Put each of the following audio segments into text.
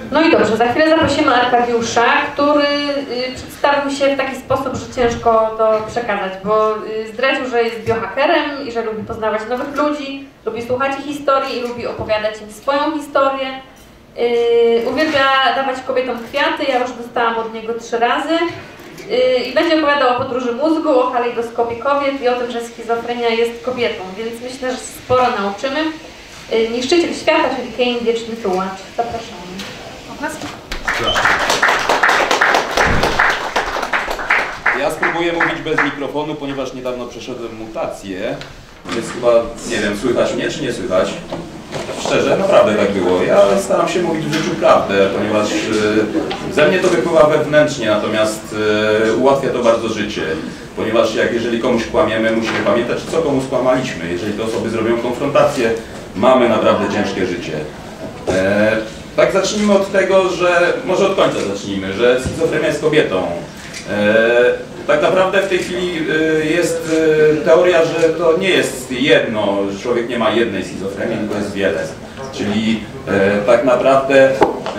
No i dobrze, za chwilę zaprosimy Arkadiusza, który przedstawił się w taki sposób, że ciężko to przekazać, bo zdradził, że jest biohackerem i że lubi poznawać nowych ludzi, lubi słuchać ich historii i lubi opowiadać im swoją historię. Uwielbia dawać kobietom kwiaty, ja już dostałam od niego 3 razy. I będzie opowiadał o podróży mózgu, o kalejdoskopie kobiet i o tym, że schizofrenia jest kobietą, więc myślę, że sporo nauczymy. Niszczyciel świata, czyli Kane, wieczny tułacz. Zapraszamy. Ja spróbuję mówić bez mikrofonu, ponieważ niedawno przeszedłem mutację, więc chyba, nie wiem, słychać mnie czy nie słychać? Szczerze, naprawdę tak było. Ja staram się mówić w życiu prawdę, ponieważ ze mnie to wypływa wewnętrznie, natomiast ułatwia to bardzo życie. Ponieważ jeżeli komuś kłamiemy, musimy pamiętać, co komu skłamaliśmy. Jeżeli te osoby zrobią konfrontację, mamy naprawdę ciężkie życie. Tak, zacznijmy od tego, że, może od końca zacznijmy, że schizofrenia jest kobietą. Tak naprawdę w tej chwili jest teoria, że to nie jest jedno, że człowiek nie ma jednej schizofrenii, tylko jest wiele. Czyli tak naprawdę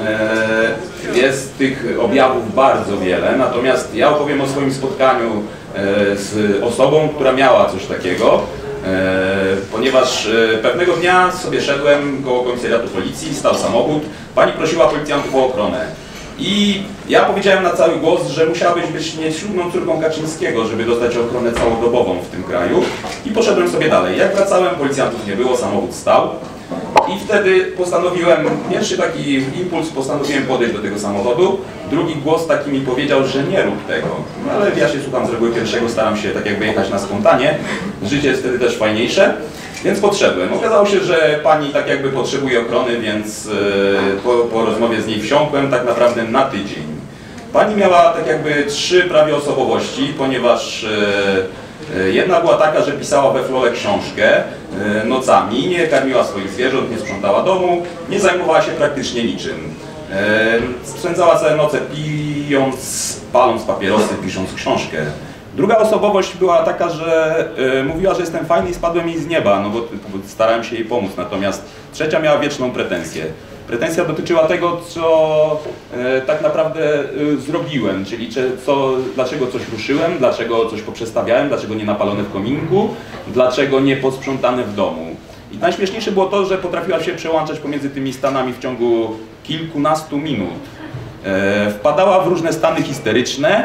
jest tych objawów bardzo wiele, natomiast ja opowiem o swoim spotkaniu z osobą, która miała coś takiego, ponieważ pewnego dnia sobie szedłem koło komisariatu policji, stał samochód, pani prosiła policjantów o ochronę. I ja powiedziałem na cały głos, że musiałabyś być nie 7. córką Kaczyńskiego, żeby dostać ochronę całodobową w tym kraju. I poszedłem sobie dalej. Jak wracałem, policjantów nie było, samochód stał. I wtedy postanowiłem, pierwszy taki impuls, postanowiłem podejść do tego samochodu. Drugi głos taki mi powiedział, że nie rób tego. No, ale ja się słucham z reguły pierwszego, staram się tak jakby jechać na spontanie. Życie jest wtedy też fajniejsze. Więc podszedłem. Okazało się, że pani tak jakby potrzebuje ochrony, więc po rozmowie z niej wsiąkłem tak naprawdę na tydzień. Pani miała tak jakby 3 prawie osobowości, ponieważ jedna była taka, że pisała we flole książkę nocami, nie karmiła swoich zwierząt, nie sprzątała domu, nie zajmowała się praktycznie niczym. Spędzała całe noce pijąc, paląc papierosy, pisząc książkę. Druga osobowość była taka, że mówiła, że jestem fajny i spadłem jej z nieba, no bo starałem się jej pomóc. Natomiast trzecia miała wieczną pretensję. Pretensja dotyczyła tego, co tak naprawdę zrobiłem, czyli dlaczego coś ruszyłem, dlaczego coś poprzestawiałem, dlaczego nie napalone w kominku, dlaczego nie posprzątane w domu. I najśmieszniejsze było to, że potrafiła się przełączać pomiędzy tymi stanami w ciągu kilkunastu minut. Wpadała w różne stany histeryczne,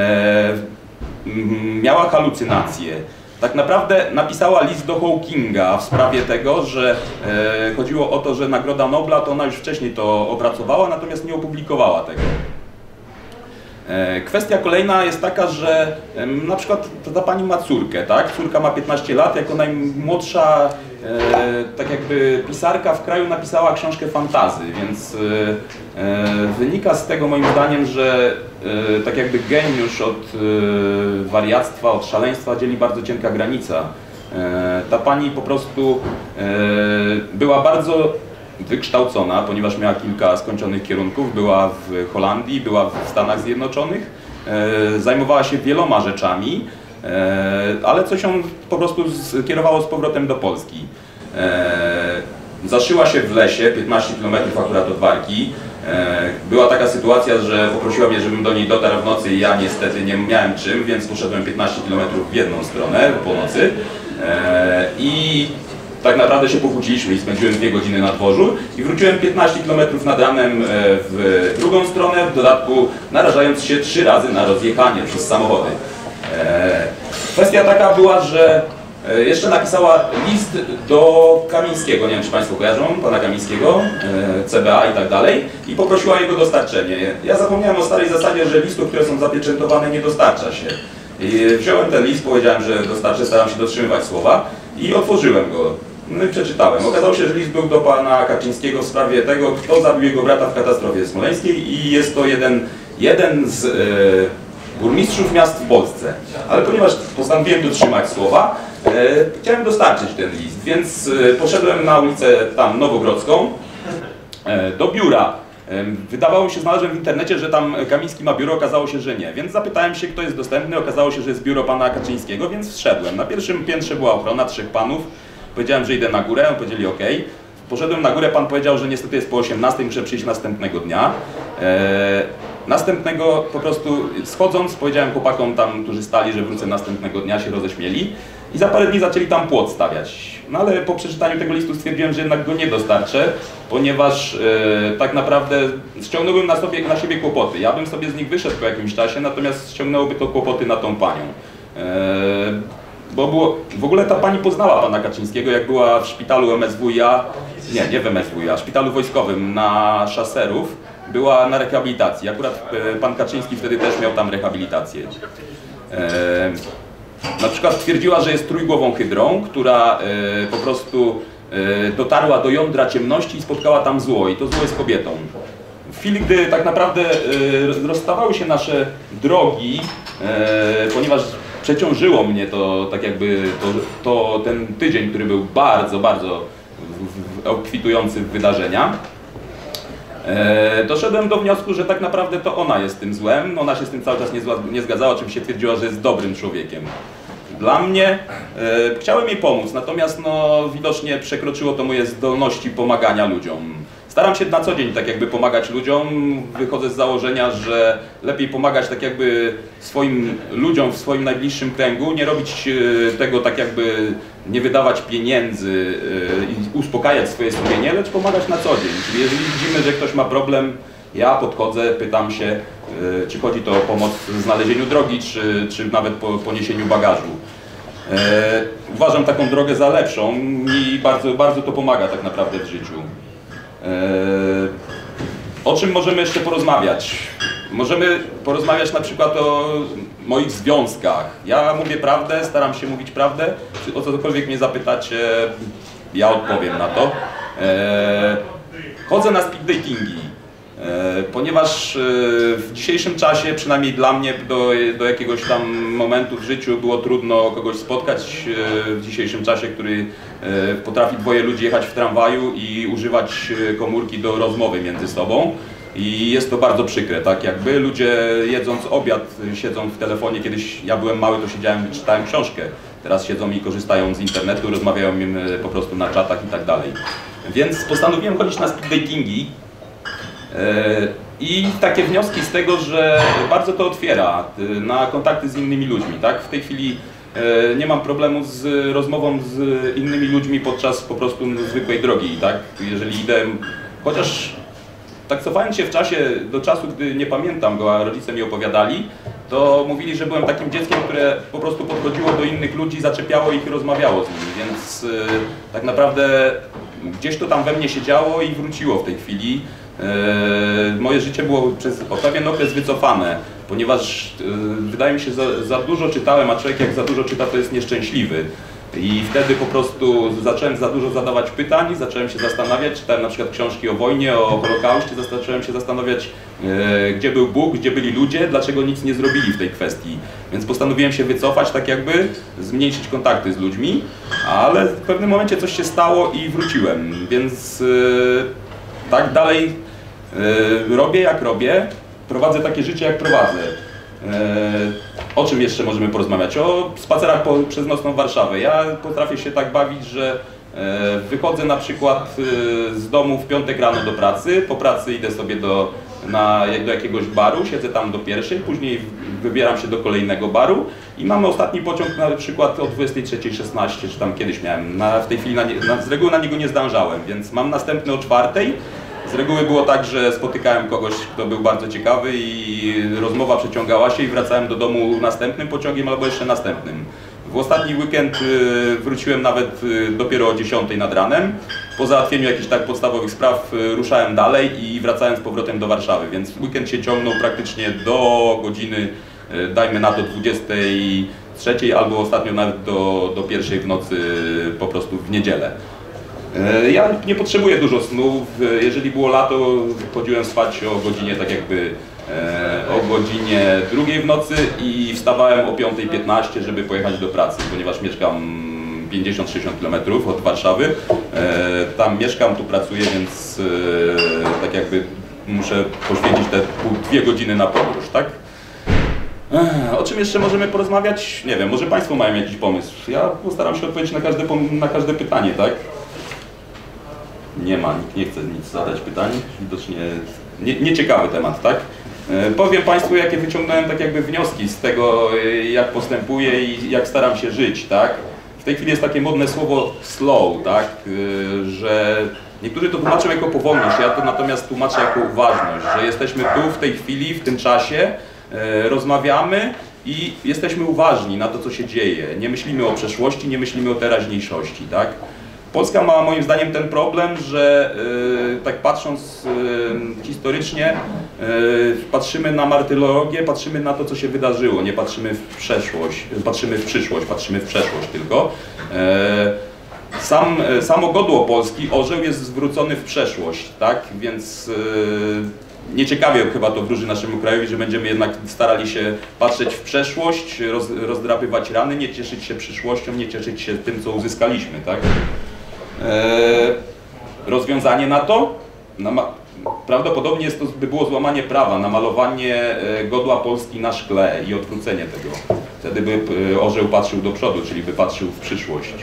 miała halucynacje. Tak naprawdę napisała list do Hawkinga w sprawie tego, że chodziło o to, że Nagroda Nobla to ona już wcześniej to opracowała, natomiast nie opublikowała tego. Kwestia kolejna jest taka, że na przykład ta pani ma córkę, tak? Córka ma 15 lat, jako najmłodsza tak jakby pisarka w kraju napisała książkę fantasy, więc wynika z tego moim zdaniem, że tak jakby geniusz od wariactwa, od szaleństwa dzieli bardzo cienka granica. Ta pani po prostu była bardzo wykształcona, ponieważ miała kilka skończonych kierunków, była w Holandii, była w Stanach Zjednoczonych, zajmowała się wieloma rzeczami, ale coś ją po prostu skierowało z powrotem do Polski. Zaszyła się w lesie, 15 km akurat od Warki. Była taka sytuacja, że poprosiła mnie, żebym do niej dotarł w nocy i ja niestety nie miałem czym, więc poszedłem 15 km w jedną stronę po nocy. I tak naprawdę się pokłóciliśmy i spędziłem 2 godziny na dworzu i wróciłem 15 km nad ranem w drugą stronę, w dodatku narażając się 3 razy na rozjechanie przez samochody. Kwestia taka była, że jeszcze napisała list do Kamińskiego, nie wiem czy Państwo kojarzą, pana Kamińskiego, CBA i tak dalej, i poprosiła jego dostarczenie. Ja zapomniałem o starej zasadzie, że listów, które są zapieczętowane, nie dostarcza się. I wziąłem ten list, powiedziałem, że dostarczę, staram się dotrzymywać słowa i otworzyłem go. No i przeczytałem. Okazało się, że list był do pana Kaczyńskiego w sprawie tego, kto zabił jego brata w katastrofie smoleńskiej i jest to jeden z burmistrzów miast w Polsce. Ale ponieważ postanowiłem dotrzymać słowa, chciałem dostarczyć ten list, więc poszedłem na ulicę tam Nowogrodzką do biura. Wydawało mi się, znalazłem w internecie, że tam Kamiński ma biuro, okazało się, że nie. Więc zapytałem się, kto jest dostępny, okazało się, że jest biuro pana Kaczyńskiego, więc wszedłem. Na pierwszym piętrze była ochrona, 3 panów. Powiedziałem, że idę na górę, powiedzieli OK. poszedłem na górę, pan powiedział, że niestety jest po 18, muszę przyjść następnego dnia. Następnego po prostu schodząc powiedziałem chłopakom tam, którzy stali, że wrócę następnego dnia, się roześmieli i za parę dni zaczęli tam płot stawiać. No ale po przeczytaniu tego listu stwierdziłem, że jednak go nie dostarczę, ponieważ tak naprawdę ściągnąłbym na siebie kłopoty. Ja bym sobie z nich wyszedł po jakimś czasie, natomiast ściągnęłoby to kłopoty na tą panią. Bo było, w ogóle ta pani poznała pana Kaczyńskiego, jak była w szpitalu MSWiA, nie w MSWiA, w szpitalu wojskowym na Szaserów, była na rehabilitacji. Akurat pan Kaczyński wtedy też miał tam rehabilitację. Na przykład twierdziła, że jest trójgłową hydrą, która po prostu dotarła do jądra ciemności i spotkała tam zło i to zło jest kobietą. W chwili, gdy tak naprawdę rozstawały się nasze drogi, ponieważ przeciążyło mnie to tak jakby ten tydzień, który był bardzo, bardzo obfitujący w wydarzenia, doszedłem do wniosku, że tak naprawdę to ona jest tym złem. Ona się z tym cały czas nie zgadzała, oczywiście twierdziła, że jest dobrym człowiekiem. Dla mnie chciałem jej pomóc, natomiast no, widocznie przekroczyło to moje zdolności pomagania ludziom. Staram się na co dzień tak jakby pomagać ludziom, wychodzę z założenia, że lepiej pomagać tak jakby swoim ludziom w swoim najbliższym kręgu, nie robić tego tak jakby, nie wydawać pieniędzy i uspokajać swoje sumienie, lecz pomagać na co dzień. Czyli jeżeli widzimy, że ktoś ma problem, ja podchodzę, pytam się, czy chodzi to o pomoc w znalezieniu drogi, czy nawet po poniesieniu bagażu. Uważam taką drogę za lepszą i bardzo, bardzo to pomaga tak naprawdę w życiu. O czym możemy jeszcze porozmawiać? Możemy porozmawiać na przykład o moich związkach. Ja mówię prawdę, staram się mówić prawdę. Czy o cokolwiek mnie zapytacie, ja odpowiem na to. Chodzę na speed datingi, ponieważ w dzisiejszym czasie, przynajmniej dla mnie, do jakiegoś tam momentu w życiu było trudno kogoś spotkać w dzisiejszym czasie, który potrafi dwoje ludzi jechać w tramwaju i używać komórki do rozmowy między sobą. I jest to bardzo przykre, tak jakby ludzie jedząc obiad siedzą w telefonie. Kiedyś ja byłem mały, to siedziałem i czytałem książkę. Teraz siedzą i korzystają z internetu, rozmawiają po prostu na czatach i tak dalej. Więc postanowiłem chodzić na speed datingi. I takie wnioski z tego, że bardzo to otwiera na kontakty z innymi ludźmi, tak? W tej chwili nie mam problemu z rozmową z innymi ludźmi podczas po prostu zwykłej drogi, tak? Jeżeli idę, chociaż tak cofając się w czasie, do czasu, gdy nie pamiętam go, a rodzice mi opowiadali, to mówili, że byłem takim dzieckiem, które po prostu podchodziło do innych ludzi, zaczepiało ich i rozmawiało z nimi, więc tak naprawdę gdzieś to tam we mnie się działo i wróciło w tej chwili. Moje życie było przez pewien okres wycofane, ponieważ wydaje mi się, że za dużo czytałem, a człowiek jak za dużo czyta, to jest nieszczęśliwy. I wtedy po prostu zacząłem za dużo zadawać pytań, zacząłem się zastanawiać, czytałem na przykład książki o wojnie, o Holokauście, zacząłem się zastanawiać, gdzie był Bóg, gdzie byli ludzie, dlaczego nic nie zrobili w tej kwestii. Więc postanowiłem się wycofać, tak jakby zmniejszyć kontakty z ludźmi, ale w pewnym momencie coś się stało i wróciłem, więc tak dalej robię jak robię, prowadzę takie życie jak prowadzę. O czym jeszcze możemy porozmawiać? O spacerach przez nocną Warszawę. Ja potrafię się tak bawić, że wychodzę na przykład z domu w piątek rano do pracy, po pracy idę sobie do jakiegoś baru, siedzę tam do pierwszej, później wybieram się do kolejnego baru i mamy ostatni pociąg na przykład o 23:16, czy tam kiedyś miałem. W tej chwili z reguły na niego nie zdążałem, więc mam następny o 4:00. Z reguły było tak, że spotykałem kogoś, kto był bardzo ciekawy i rozmowa przeciągała się i wracałem do domu następnym pociągiem albo jeszcze następnym. W ostatni weekend wróciłem nawet dopiero o 10:00 nad ranem. Po załatwieniu jakichś tak podstawowych spraw ruszałem dalej i wracałem z powrotem do Warszawy, więc weekend się ciągnął praktycznie do godziny, dajmy na to 23:00 albo ostatnio nawet do 1:00 w nocy po prostu w niedzielę. Ja nie potrzebuję dużo snu. Jeżeli było lato, chodziłem spać o godzinie tak jakby o godzinie 2:00 w nocy i wstawałem o 5:15, żeby pojechać do pracy, ponieważ mieszkam 50-60 km od Warszawy. Tam mieszkam, tu pracuję, więc tak jakby muszę poświęcić te 2 godziny na podróż, tak? O czym jeszcze możemy porozmawiać? Nie wiem, może Państwo mają jakiś pomysł. Ja postaram się odpowiedzieć na każde pytanie, tak? Nie ma, nikt nie chce nic zadać pytań, widocznie nieciekawy temat, tak? Powiem Państwu, jakie wyciągnąłem tak jakby wnioski z tego, jak postępuję i jak staram się żyć, tak? W tej chwili jest takie modne słowo slow, tak? Że niektórzy to tłumaczą jako powolność, ja to natomiast tłumaczę jako uważność, że jesteśmy tu w tej chwili, w tym czasie, rozmawiamy i jesteśmy uważni na to, co się dzieje. Nie myślimy o przeszłości, nie myślimy o teraźniejszości, tak? Polska ma moim zdaniem ten problem, że tak patrząc historycznie, patrzymy na martyrologię, patrzymy na to, co się wydarzyło, nie patrzymy w przeszłość, patrzymy w przyszłość, patrzymy w przeszłość tylko. Samo godło Polski, orzeł, jest zwrócony w przeszłość, tak? Więc nieciekawie chyba to wróży naszemu krajowi, że będziemy jednak starali się patrzeć w przeszłość, rozdrapywać rany, nie cieszyć się przyszłością, nie cieszyć się tym, co uzyskaliśmy, tak? Rozwiązanie na to? Prawdopodobnie by było złamanie prawa, namalowanie godła Polski na szkle i odwrócenie tego. Wtedy by orzeł patrzył do przodu, czyli by patrzył w przyszłość.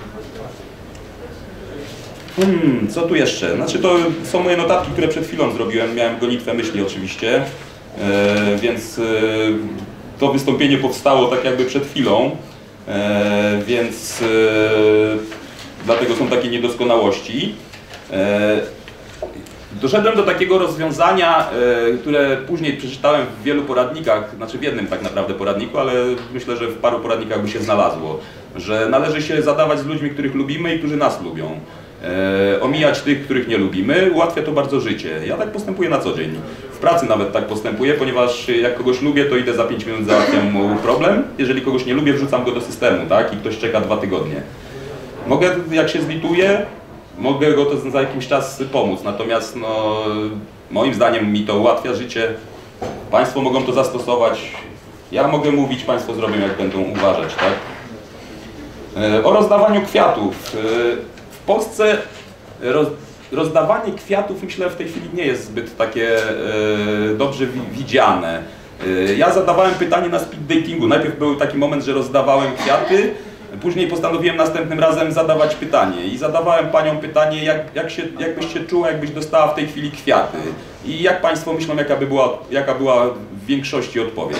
Co tu jeszcze? Znaczy to są moje notatki, które przed chwilą zrobiłem. Miałem gonitwę myśli oczywiście, więc to wystąpienie powstało tak jakby przed chwilą, więc dlatego są takie niedoskonałości. Doszedłem do takiego rozwiązania, które później przeczytałem w wielu poradnikach, znaczy w jednym tak naprawdę poradniku, ale myślę, że w paru poradnikach by się znalazło, że należy się zadawać z ludźmi, których lubimy i którzy nas lubią. Omijać tych, których nie lubimy, ułatwia to bardzo życie. Ja tak postępuję na co dzień. W pracy nawet tak postępuję, ponieważ jak kogoś lubię, to idę za 5 minut, załatwiam mu problem. Jeżeli kogoś nie lubię, wrzucam go do systemu, tak? I ktoś czeka 2 tygodnie. Mogę, jak się zlituję, mogę go to za jakiś czas pomóc, natomiast no, moim zdaniem mi to ułatwia życie. Państwo mogą to zastosować. Ja mogę mówić, Państwo zrobią, jak będą uważać, tak? O rozdawaniu kwiatów. W Polsce rozdawanie kwiatów, myślę, w tej chwili nie jest zbyt takie dobrze widziane. Ja zadawałem pytanie na speed datingu. Najpierw był taki moment, że rozdawałem kwiaty, później postanowiłem następnym razem zadawać pytanie. I zadawałem paniom pytanie, jak byś się czuła, jakbyś dostała w tej chwili kwiaty. I jak Państwo myślą, jaka była w większości odpowiedź?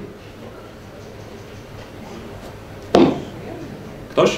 Ktoś?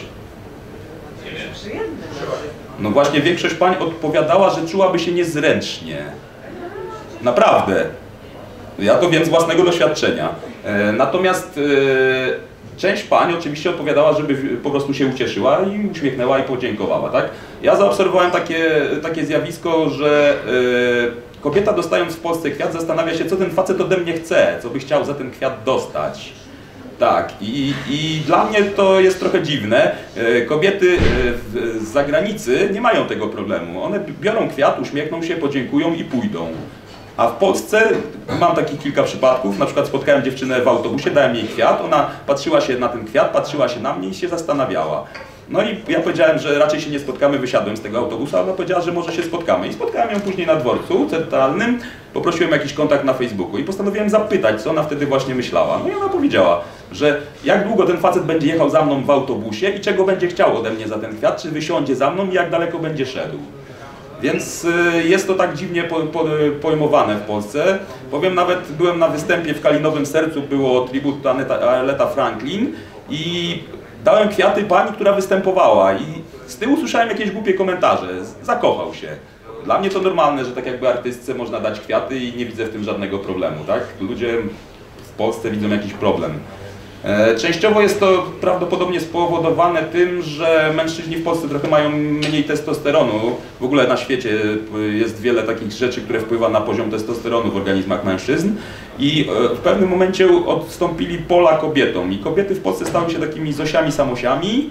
No właśnie, większość pań odpowiadała, że czułaby się niezręcznie. Naprawdę. Ja to wiem z własnego doświadczenia. Natomiast część pań oczywiście odpowiadała, żeby po prostu się ucieszyła i uśmiechnęła i podziękowała, tak? Ja zaobserwowałem takie zjawisko, że kobieta, dostając w Polsce kwiat, zastanawia się, co ten facet ode mnie chce, co by chciał za ten kwiat dostać. Tak, i dla mnie to jest trochę dziwne. Kobiety z zagranicy nie mają tego problemu. One biorą kwiat, uśmiechną się, podziękują i pójdą. A w Polsce mam takich kilka przypadków. Na przykład spotkałem dziewczynę w autobusie, dałem jej kwiat, ona patrzyła się na ten kwiat, patrzyła się na mnie i się zastanawiała. No i ja powiedziałem, że raczej się nie spotkamy, wysiadłem z tego autobusu, a ona powiedziała, że może się spotkamy. I spotkałem ją później na dworcu centralnym, poprosiłem jakiś kontakt na Facebooku i postanowiłem zapytać, co ona wtedy właśnie myślała. No i ona powiedziała, że jak długo ten facet będzie jechał za mną w autobusie i czego będzie chciał ode mnie za ten kwiat, czy wysiądzie za mną i jak daleko będzie szedł. Więc jest to tak dziwnie pojmowane w Polsce. Powiem, nawet byłem na występie w Kalinowym Sercu, było tribut Aretha Franklin i dałem kwiaty pani, która występowała i z tyłu słyszałem jakieś głupie komentarze. Zakochał się. Dla mnie to normalne, że tak jakby artystce można dać kwiaty i nie widzę w tym żadnego problemu, tak? Ludzie w Polsce widzą jakiś problem. Częściowo jest to prawdopodobnie spowodowane tym, że mężczyźni w Polsce trochę mają mniej testosteronu. W ogóle na świecie jest wiele takich rzeczy, które wpływa na poziom testosteronu w organizmach mężczyzn. I w pewnym momencie odstąpili pola kobietom. I kobiety w Polsce stały się takimi Zosiami Samosiami.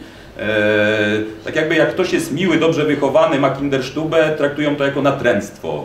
Tak jakby jak ktoś jest miły, dobrze wychowany, ma kindersztubę, traktują to jako natręctwo.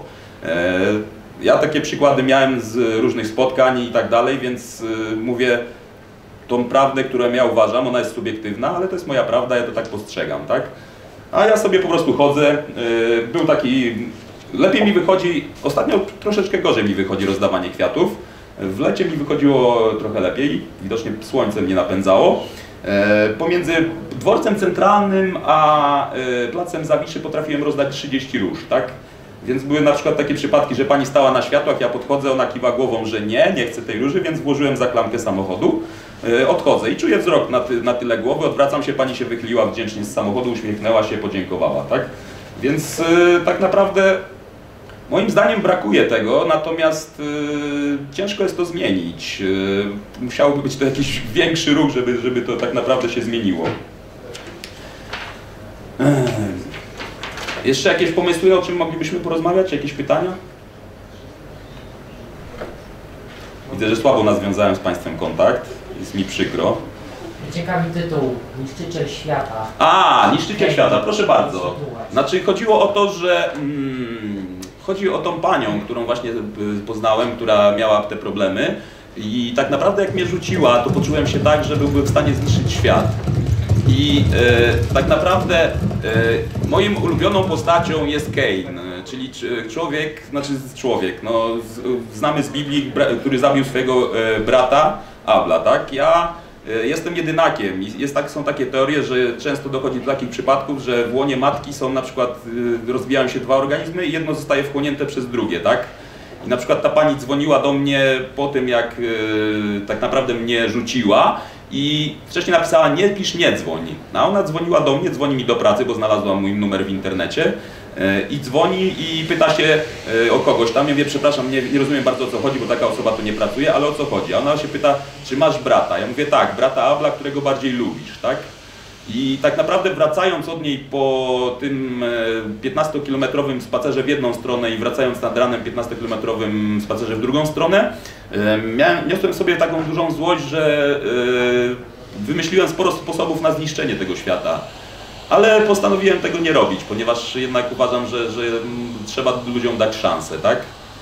Ja takie przykłady miałem z różnych spotkań i tak dalej, więc mówię, tą prawdę, którą ja uważam, ona jest subiektywna, ale to jest moja prawda, ja to tak postrzegam, tak? A ja sobie po prostu chodzę, był taki, lepiej mi wychodzi, ostatnio troszeczkę gorzej mi wychodzi rozdawanie kwiatów, w lecie mi wychodziło trochę lepiej, widocznie słońce mnie napędzało, Pomiędzy dworcem centralnym a placem Zawiszy potrafiłem rozdać 30 róż, tak? Więc były na przykład takie przypadki, że pani stała na światłach, ja podchodzę, ona kiwa głową, że nie chcę tej róży, więc włożyłem za klamkę samochodu, odchodzę i czuję wzrok na tyle głowy, odwracam się, pani się wychyliła wdzięcznie z samochodu, uśmiechnęła się, podziękowała, tak? Więc tak naprawdę moim zdaniem brakuje tego, natomiast ciężko jest to zmienić. Musiałby być to jakiś większy ruch, żeby to tak naprawdę się zmieniło. Jeszcze jakieś pomysły, o czym moglibyśmy porozmawiać? Jakieś pytania? Widzę, że słabo nawiązałem z Państwem kontakt. Jest mi przykro. Ciekawy tytuł. Niszczyciel świata. Niszczyciel świata, proszę bardzo. Znaczy chodziło o to, że chodzi o tą panią, którą właśnie poznałem, która miała te problemy i tak naprawdę jak mnie rzuciła, to poczułem się tak, że byłbym w stanie zniszczyć świat. I tak naprawdę moją ulubioną postacią jest Kain, czyli człowiek, no, znamy z Biblii, który zabił swojego brata Abla, tak? Ja jestem jedynakiem i są takie teorie, że często dochodzi do takich przypadków, że w łonie matki są na przykład, rozwijają się dwa organizmy i jedno zostaje wchłonięte przez drugie, tak? I na przykład ta pani dzwoniła do mnie po tym, jak tak naprawdę mnie rzuciła i wcześniej napisała: nie pisz, nie dzwoń. A ona dzwoniła do mnie, dzwoni mi do pracy, bo znalazła mój numer w internecie i dzwoni i pyta się o kogoś tam. Ja mówię: przepraszam, nie rozumiem bardzo, o co chodzi, bo taka osoba tu nie pracuje, ale o co chodzi? A ona się pyta: czy masz brata? Ja mówię: tak, brata Abla, którego bardziej lubisz, tak? I tak naprawdę wracając od niej po tym 15-kilometrowym spacerze w jedną stronę i wracając nad ranem 15-kilometrowym spacerze w drugą stronę, niosłem sobie taką dużą złość, że wymyśliłem sporo sposobów na zniszczenie tego świata. Ale postanowiłem tego nie robić, ponieważ jednak uważam, że trzeba ludziom dać szansę, tak?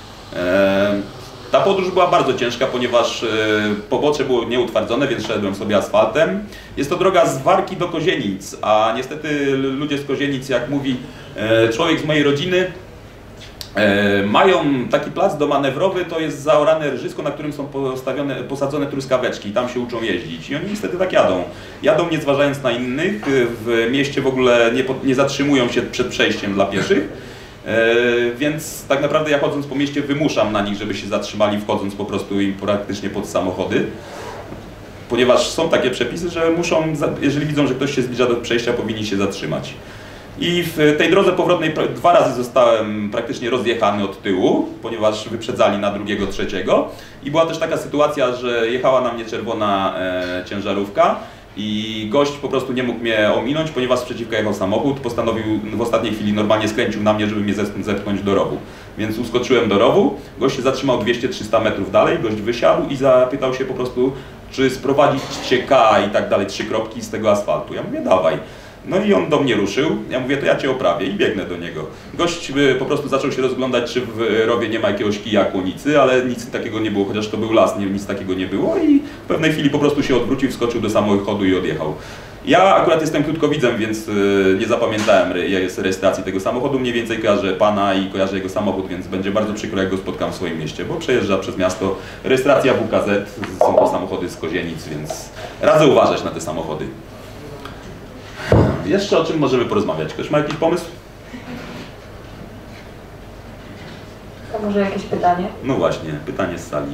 Ta podróż była bardzo ciężka, ponieważ pobocze było nieutwardzone, więc szedłem sobie asfaltem. Jest to droga z Warki do Kozienic, a niestety ludzie z Kozienic, jak mówi człowiek z mojej rodziny, mają taki plac domanewrowy, to jest zaorane rżysko, na którym są posadzone truskaweczki i tam się uczą jeździć. I oni niestety tak jadą. Jadą nie zważając na innych, w mieście w ogóle nie zatrzymują się przed przejściem dla pieszych. Więc tak naprawdę ja chodząc po mieście wymuszam na nich, żeby się zatrzymali, wchodząc po prostu im praktycznie pod samochody. Ponieważ są takie przepisy, że muszą, jeżeli widzą, że ktoś się zbliża do przejścia, powinni się zatrzymać. I w tej drodze powrotnej 2 razy zostałem praktycznie rozjechany od tyłu, ponieważ wyprzedzali na drugiego, trzeciego. I była też taka sytuacja, że jechała na mnie czerwona ciężarówka i gość po prostu nie mógł mnie ominąć, ponieważ sprzeciwka jechał samochód, postanowił w ostatniej chwili normalnie skręcił na mnie, żeby mnie zepchnąć do rowu. Więc uskoczyłem do rowu, gość się zatrzymał 200-300 metrów dalej, gość wysiadł i zapytał się po prostu, czy sprowadzić cię K i tak dalej, 3 kropki z tego asfaltu. Ja mówię: dawaj. No i on do mnie ruszył, ja mówię: to ja cię oprawię i biegnę do niego. Gość po prostu zaczął się rozglądać, czy w rowie nie ma jakiegoś kija kłonicy, ale nic takiego nie było, chociaż to był las, nic takiego nie było i w pewnej chwili po prostu się odwrócił, wskoczył do samochodu i odjechał. Ja akurat jestem krótkowidzem, więc nie zapamiętałem rejestracji tego samochodu, mniej więcej kojarzę pana i kojarzę jego samochód, więc będzie bardzo przykro, jak go spotkam w swoim mieście, bo przejeżdża przez miasto. Rejestracja WKZ, są to samochody z Kozienic, więc radzę uważać na te samochody. Jeszcze o czym możemy porozmawiać? Ktoś ma jakiś pomysł? To może jakieś pytanie? No właśnie, pytanie z sali.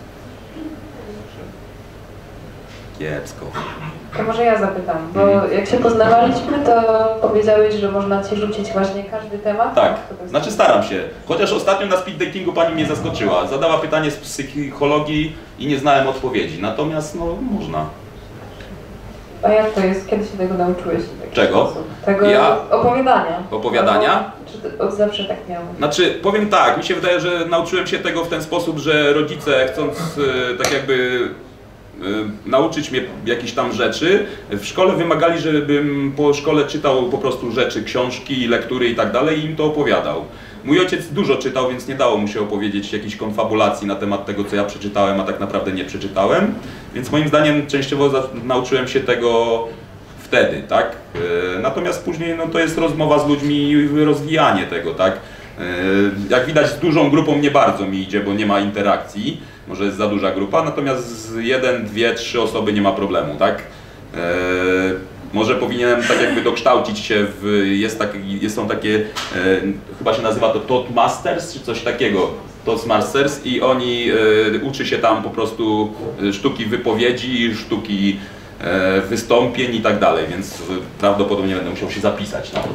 Kiepsko. To może ja zapytam, bo jak się poznawaliśmy, to powiedziałeś, że można ci rzucić właśnie każdy temat. Tak, znaczy staram się. Chociaż ostatnio na speed datingu pani mnie zaskoczyła. Zadała pytanie z psychologii i nie znałem odpowiedzi. Natomiast no można. A jak to jest? Kiedy się tego nauczyłeś? Czego? Tego opowiadania. Opowiadania? Czy od zawsze tak miało? Znaczy, powiem tak, mi się wydaje, że nauczyłem się tego w ten sposób, że rodzice, chcąc tak jakby nauczyć mnie jakichś tam rzeczy, w szkole wymagali, żebym po szkole czytał po prostu rzeczy, książki, lektury i tak dalej i im to opowiadał. Mój ojciec dużo czytał, więc nie dało mu się opowiedzieć jakiejś konfabulacji na temat tego, co ja przeczytałem, a tak naprawdę nie przeczytałem. Więc moim zdaniem częściowo nauczyłem się tego wtedy, tak? Natomiast później no, to jest rozmowa z ludźmi i rozwijanie tego, tak? Jak widać z dużą grupą nie bardzo mi idzie, bo nie ma interakcji. Może jest za duża grupa, natomiast z 1, 2, 3 osoby nie ma problemu, tak? Może powinienem tak jakby dokształcić się są takie, chyba się nazywa to Toastmasters czy coś takiego, Toastmasters i oni uczy się tam po prostu sztuki wypowiedzi, sztuki wystąpień i tak dalej, więc prawdopodobnie będę musiał się zapisać na to.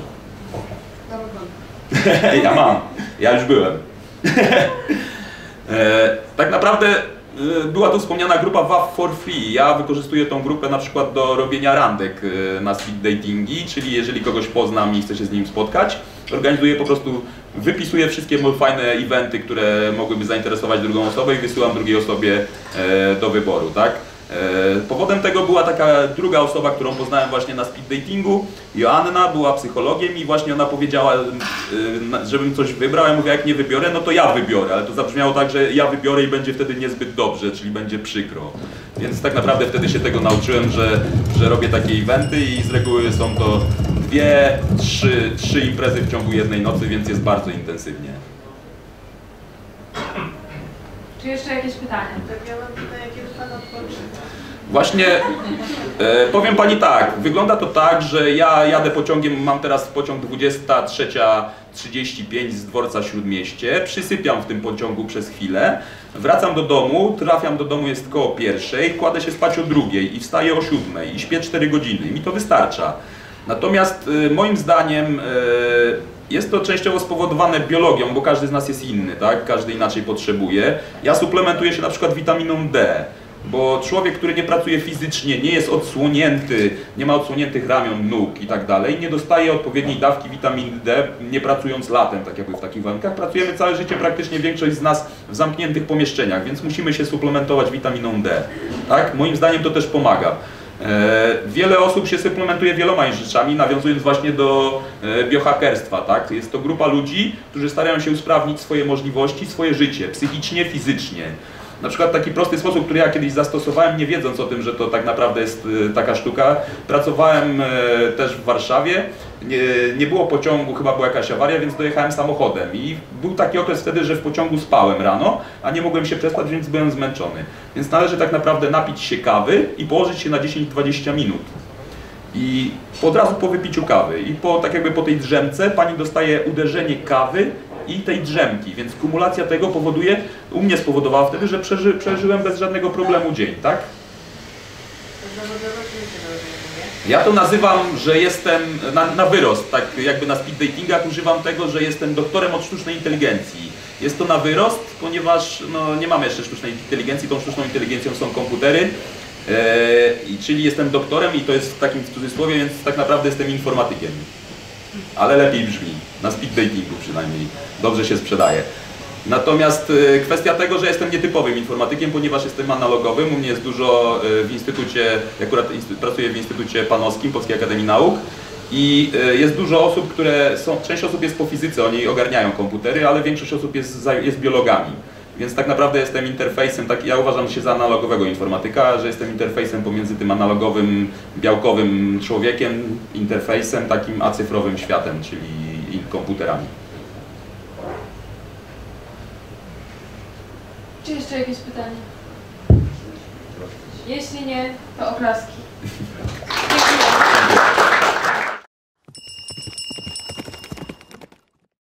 Ja już byłem. Tak naprawdę była tu wspomniana grupa WAF for Free. Ja wykorzystuję tą grupę na przykład do robienia randek na speed datingi, czyli jeżeli kogoś poznam i chcę się z nim spotkać, organizuję po prostu, wypisuję wszystkie fajne eventy, które mogłyby zainteresować drugą osobę i wysyłam drugiej osobie do wyboru, tak? Powodem tego była taka druga osoba, którą poznałem właśnie na speed datingu. Joanna była psychologiem i właśnie ona powiedziała, żebym coś wybrał. Ja mówię, jak nie wybiorę, no to ja wybiorę, ale to zabrzmiało tak, że ja wybiorę i będzie wtedy niezbyt dobrze, czyli będzie przykro. Więc tak naprawdę wtedy się tego nauczyłem, że robię takie eventy i z reguły są to 2-3 imprezy w ciągu jednej nocy, więc jest bardzo intensywnie. Czy jeszcze jakieś pytania? Tak, ja mam pytanie, kiedy Pan odpocznie? Właśnie powiem Pani tak, wygląda to tak, że ja jadę pociągiem, mam teraz pociąg 23:35 z dworca Śródmieście, przysypiam w tym pociągu przez chwilę, wracam do domu, trafiam do domu, jest koło 1:00, kładę się spać o 2:00 i wstaję o 7:00 i śpię 4 godziny i mi to wystarcza. Natomiast moim zdaniem jest to częściowo spowodowane biologią, bo każdy z nas jest inny, tak? Każdy inaczej potrzebuje. Ja suplementuję się na przykład witaminą D, bo człowiek, który nie pracuje fizycznie, nie jest odsłonięty, nie ma odsłoniętych ramion, nóg i tak dalej, nie dostaje odpowiedniej dawki witaminy D, nie pracując latem, tak jakby w takich warunkach. Pracujemy całe życie, praktycznie większość z nas w zamkniętych pomieszczeniach, więc musimy się suplementować witaminą D, tak? Moim zdaniem to też pomaga. Wiele osób się suplementuje wieloma rzeczami, nawiązując właśnie do biohackerstwa, tak? Jest to grupa ludzi, którzy starają się usprawnić swoje możliwości, swoje życie, psychicznie, fizycznie. Na przykład taki prosty sposób, który ja kiedyś zastosowałem, nie wiedząc o tym, że to tak naprawdę jest taka sztuka. Pracowałem też w Warszawie, nie było pociągu, chyba była jakaś awaria, więc dojechałem samochodem i był taki okres wtedy, że w pociągu spałem rano, a nie mogłem się przespać, więc byłem zmęczony. Więc należy tak naprawdę napić się kawy i położyć się na 10-20 minut. I od razu po wypiciu kawy i tak jakby po tej drzemce pani dostaje uderzenie kawy i tej drzemki, więc kumulacja tego powoduje, u mnie spowodowała wtedy, że przeżyłem bez żadnego problemu dzień, tak? Ja to nazywam, że jestem na wyrost, tak jakby na speed datingach używam tego, że jestem doktorem od sztucznej inteligencji. Jest to na wyrost, ponieważ no, nie mamy jeszcze sztucznej inteligencji, tą sztuczną inteligencją są komputery, czyli jestem doktorem i to jest w takim cudzysłowie, więc tak naprawdę jestem informatykiem. Ale lepiej brzmi, na speed datingu przynajmniej, dobrze się sprzedaje. Natomiast kwestia tego, że jestem nietypowym informatykiem, ponieważ jestem analogowym, u mnie jest dużo w instytucie, akurat pracuję w Instytucie Panowskim Polskiej Akademii Nauk i jest dużo osób, część osób jest po fizyce, oni ogarniają komputery, ale większość osób jest biologami. Więc tak naprawdę jestem interfejsem, ja uważam się za analogowego informatyka, że jestem interfejsem pomiędzy tym analogowym, białkowym człowiekiem, interfejsem takim a cyfrowym światem, czyli komputerami. Czy jeszcze jakieś pytania? Jeśli nie, to oklaski.